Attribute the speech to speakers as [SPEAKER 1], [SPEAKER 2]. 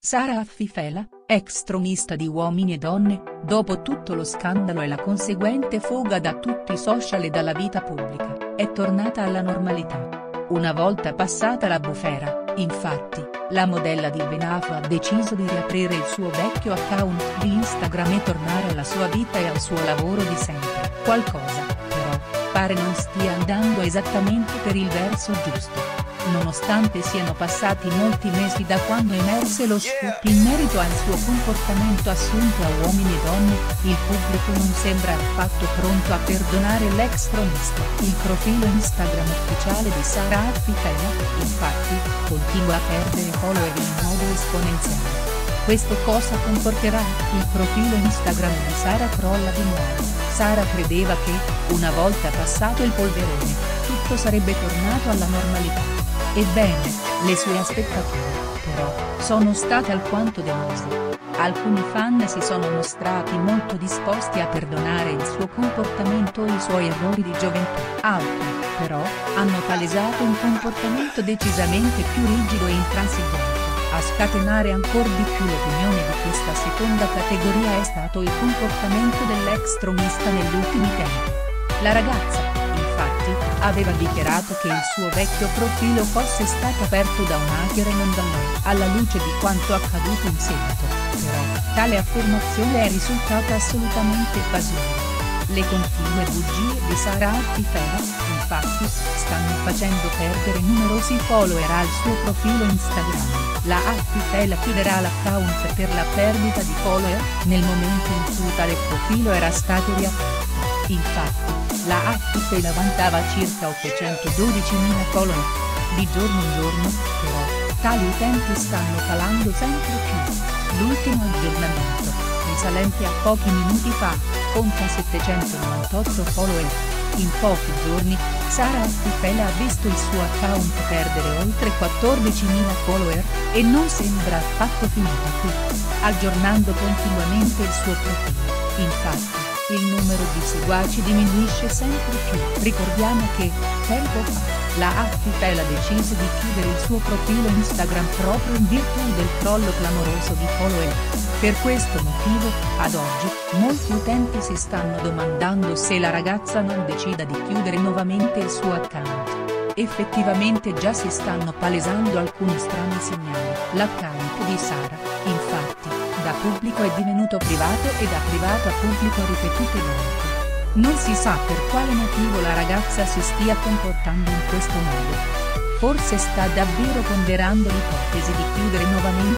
[SPEAKER 1] Sara Affifela, ex tronista di Uomini e Donne, dopo tutto lo scandalo e la conseguente fuga da tutti i social e dalla vita pubblica, è tornata alla normalità. Una volta passata la bufera, infatti, la modella di Ben Affleck ha deciso di riaprire il suo vecchio account di Instagram e tornare alla sua vita e al suo lavoro di sempre. Qualcosa, però, pare non stia andando esattamente per il verso giusto. Nonostante siano passati molti mesi da quando emerse lo scoop in merito al suo comportamento assunto a Uomini e Donne, il pubblico non sembra affatto pronto a perdonare l'ex tronista. Il profilo Instagram ufficiale di Sara Affifela, infatti, continua a perdere follower in modo esponenziale. Questo cosa comporterà? Il profilo Instagram di Sara crolla di nuovo. Sara credeva che, una volta passato il polverone, tutto sarebbe tornato alla normalità. Ebbene, le sue aspettative, però, sono state alquanto deluse. Alcuni fan si sono mostrati molto disposti a perdonare il suo comportamento e i suoi errori di gioventù. Altri, però, hanno palesato un comportamento decisamente più rigido e intransigente. A scatenare ancor di più l'opinione di questa seconda categoria è stato il comportamento dell'ex tronista negli ultimi tempi. La ragazza, infatti, aveva dichiarato che il suo vecchio profilo fosse stato aperto da un hacker e non da lei. Alla luce di quanto accaduto in seguito, però, tale affermazione è risultata assolutamente evasiva. Le continue bugie di Sara Affifela, infatti, stanno facendo perdere numerosi follower al suo profilo Instagram. La Affifela chiuderà l'account per la perdita di follower, nel momento in cui tale profilo era stato riaperto. Infatti, la Affifela vantava circa 812.000 follower. Di giorno in giorno, però, tali utenti stanno calando sempre più. L'ultimo aggiornamento, risalente a pochi minuti fa, conta 798 follower. In pochi giorni, Sara Affifela ha visto il suo account perdere oltre 14.000 follower, e non sembra affatto finita qui. Aggiornando continuamente il suo profilo, infatti, il numero di seguaci diminuisce sempre più. Ricordiamo che, tempo fa, la Affifela decise di chiudere il suo profilo Instagram proprio in virtù del crollo clamoroso di follower. Per questo motivo, ad oggi, molti utenti si stanno domandando se la ragazza non decida di chiudere nuovamente il suo account. Effettivamente già si stanno palesando alcuni strani segnali. L'account di Sara, infatti, da pubblico è divenuto privato e da privato a pubblico ripetute volte. Non si sa per quale motivo la ragazza si stia comportando in questo modo. Forse sta davvero ponderando l'ipotesi di chiudere nuovamente